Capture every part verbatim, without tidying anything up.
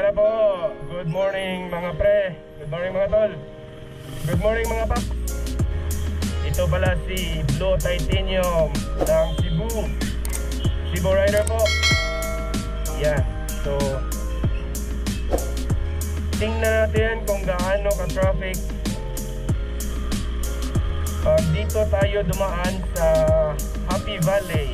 Yan na po. Good morning mga pre. Good morning mga tol. Good morning mga pap. Ito pala si Blue Titanium ng Cebu. Cebu Rider po. Yan. So tingnan natin kung gaano ka-traffic pag dito tayo dumaan sa Happy Valley.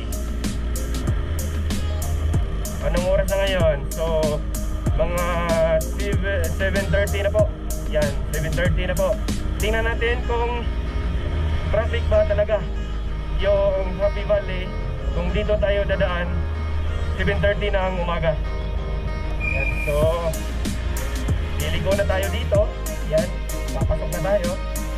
Anong oras na ngayon? So mga seven thirty na po. Yan, seven thirty na po. Tingnan natin kung traffic ba talaga yung Happy Valley. Kung dito tayo dadaan seven thirty na ang umaga. Yan, so liligo na tayo dito. Yan, papasok na tayo.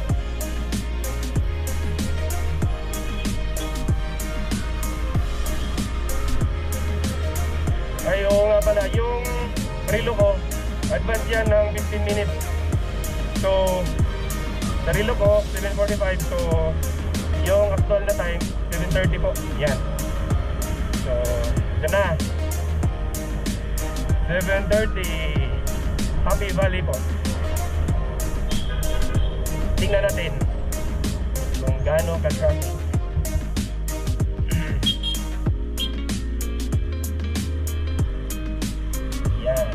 Ay, oo nga pala, yung relo ko, advance yan ng fifteen minutes. So, sa relo ko, seven forty-five. So, yung actual na time, seven thirty po. Yan. So, ito na. seven thirty. Happy Valley po. Tingnan natin kung gaano ka-traffic. Yan.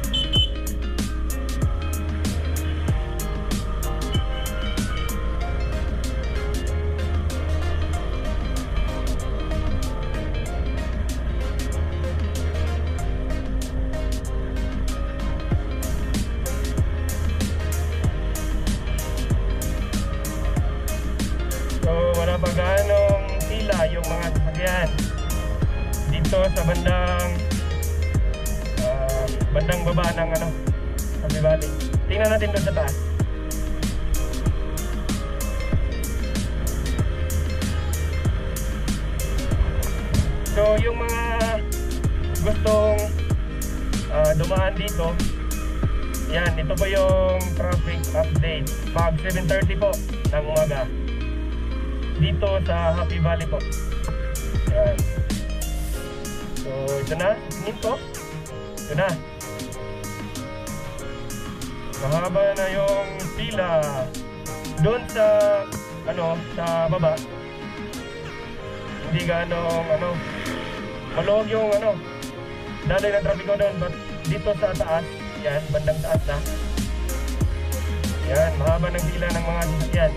Wala pa gaanong pila yung mga sasakyan dito sa bandang uh, bandang baba ng ano, Happy Valley. Tingnan natin doon sa taas. So yung mga gustong uh, dumaan dito, yan, ito po yung traffic update pag seven thirty po ng umaga dito sa Happy Valley po. Yan. So ito na, tingin ko. Ito na. Mahaba na yung pila doon sa ano, sa baba. Hindi ganong ano, maluwag yung ano, daloy ng trapiko doon. But dito sa taas, yan, bandang taas na, yan, mahaba ng pila ng mga sasakyan.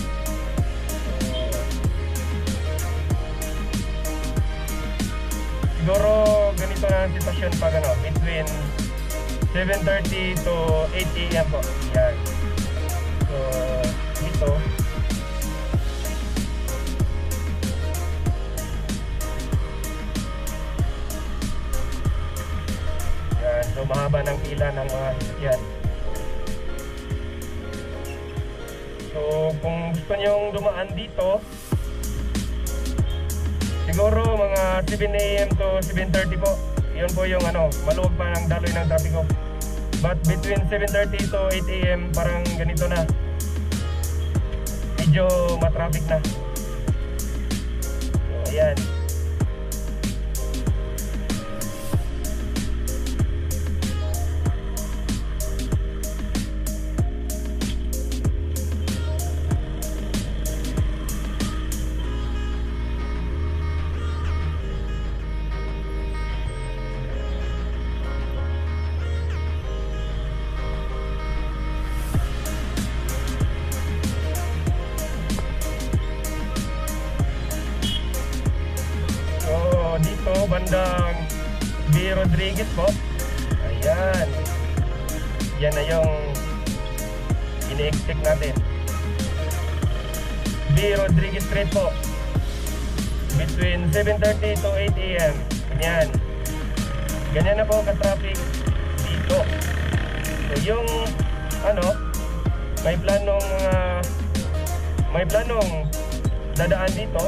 Siguro ganito na ang sitwasyon pag ano, between seven thirty to eight A M po. Yan. So, dito yan. So, mahaba ng pila ng mga sasakyan. So, kung gusto nyong dumaan dito, siguro mga seven A M to seven thirty po. Yun po yung ano, maluwag pa ng daloy ng trapiko. But between seven thirty to eight A M parang ganito na, medyo matraffic na. So ayan. Dito bandang B. Rodriguez po. Ayan. Yan na yung ini-expect natin. B. Rodriguez Street po. Between seven thirty to eight A M Ganyan. Ganyan na po ka-traffic dito. So yung ano, may planong uh, may planong dadaan dito.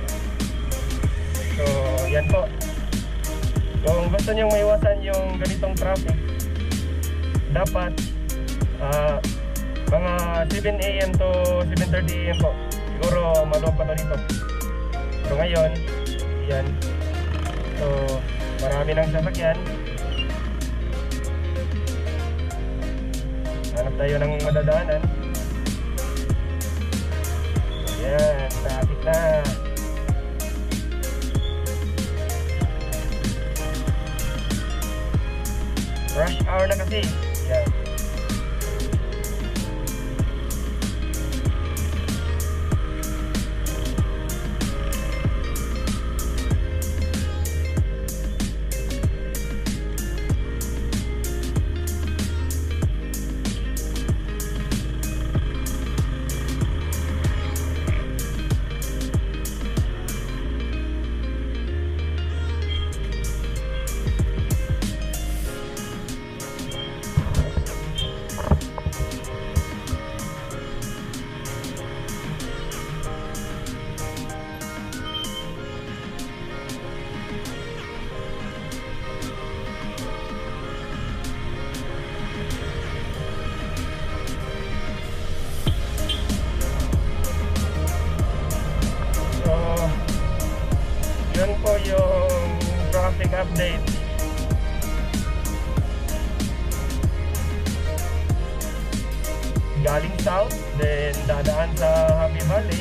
So, yan po. Kung gusto nyong maiwasan yung ganitong traffic, dapat uh, mga seven A M to seven thirty A M po. Siguro maluwag pa to dito. So ngayon, yan. So, marami ng sasakyan. tayo ng madadaanan. Ayan, traffic na. Rush hour na kasi. Ayan. Yun po yung traffic update. Galing south, then dadaan sa Happy Valley.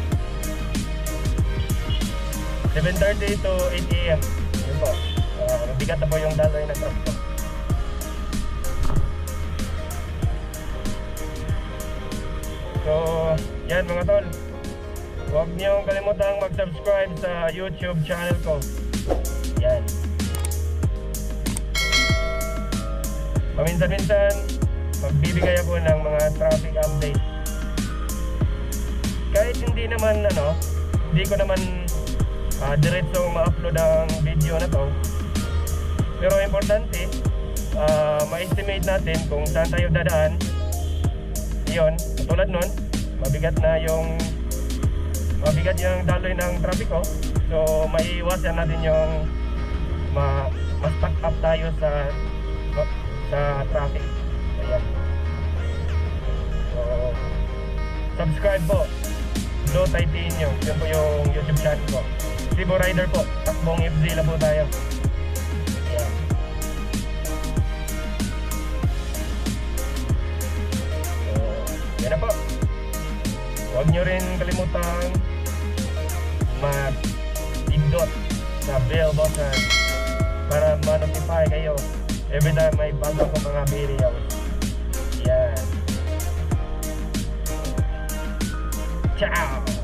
seven thirty to eight A M Yun po. Uh, mabigat na po yung daloy ng traffic. So, yan mga tol. Huwag niyong kalimutang mag-subscribe sa YouTube channel ko. Yan. Paminsan-minsan, magbibigay ako ng mga traffic update. Kahit hindi naman, ano, hindi ko naman uh, diretsong ma-upload ang video na to. Pero importante, uh, ma-estimate natin kung saan tayo dadaan. Yun, katulad nun, mabigat na yung mabigat yung daloy ng trapiko. So maiiwasan natin yung ma ma-stuck up tayo sa sa traffic. Ayan. So subscribe po, Blue Titanium. Yun po yung YouTube channel ko. Tibo Rider po, takbong F Z lang po tayo. Ayan. So yan na po. Huwag nyo rin kalimutan mag-pindot sa bell button para ma-notify kayo every time may bago ko mga videos. Yan. Ciao!